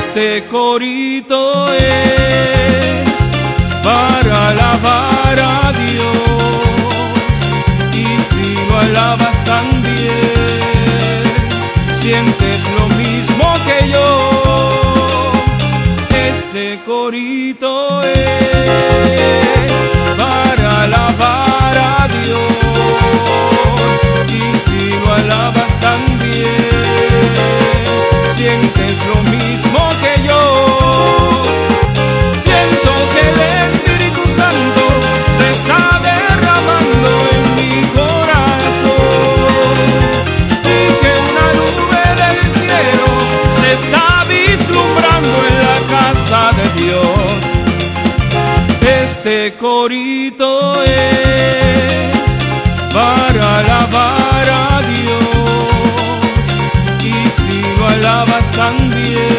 Este corito es para alabar a Dios, y si lo alabas también, sientes lo mismo que yo. Este corito es para alabar a Dios, y si lo alabas también, sientes lo mismo que yo. Siento que el Espíritu Santo se está derramando en mi corazón, y que una nube del cielo se está vislumbrando en la casa de Dios. Este corito es para alabar a Dios, y si lo alabas también,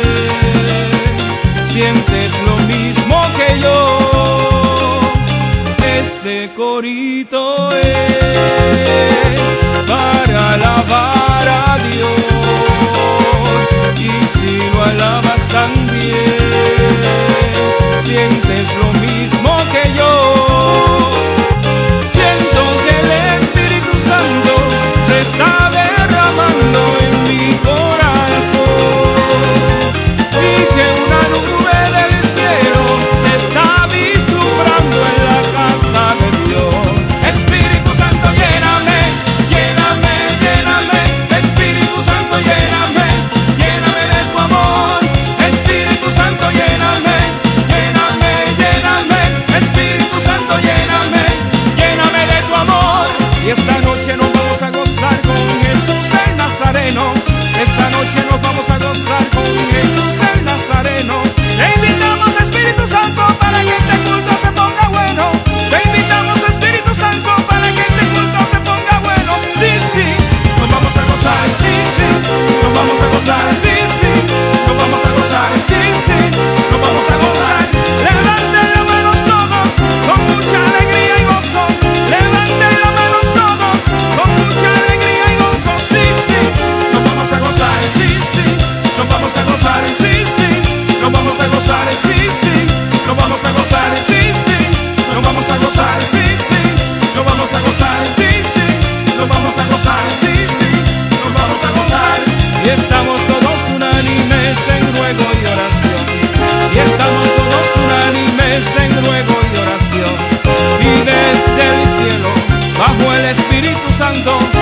sientes lo mismo que yo. Este corito es para alabar a Dios, y si lo alabas también, sientes lo mismo que yo. Siento que el Espíritu Santo se está derramando en mi corazón, y que una nube del cielo se está vislumbrando en la casa de Dios. Espíritu Santo, lléname, lléname, lléname. Espíritu Santo, lléname, lléname de tu amor. Espíritu Santo, lléname, lléname, lléname. Espíritu Santo, lléname, lléname de tu amor. Y esta noche nos vamos a gozar con Jesús el Nazareno. Esta noche nos vamos a gozar con Jesús el Nazareno. Te invitamos, Espíritu Santo, para que este culto se ponga bueno. Te invitamos, Espíritu Santo, para que este culto se ponga bueno. Sí, sí, nos vamos a gozar, sí, sí, nos vamos a gozar, sí, sí, nos vamos a gozar, sí, sí, nos vamos a gozar. Levanten las manos todos con mucha alegría y gozo. Levanten las manos todos con mucha alegría y gozo. Sí, sí, nos vamos a gozar, sí, sí, nos vamos a gozar, sí, sí, nos vamos a gozar, sí, sí, nos vamos a gozar, sí, sí, nos vamos a gozar, sí, sí, nos vamos a gozar, sí, sí, nos vamos a gozar, sí, sí, nos vamos a gozar. Y estamos todos unánimes en ruego y oración, y estamos todos unánimes en ruego y oración, y desde el cielo bajo el Espíritu Santo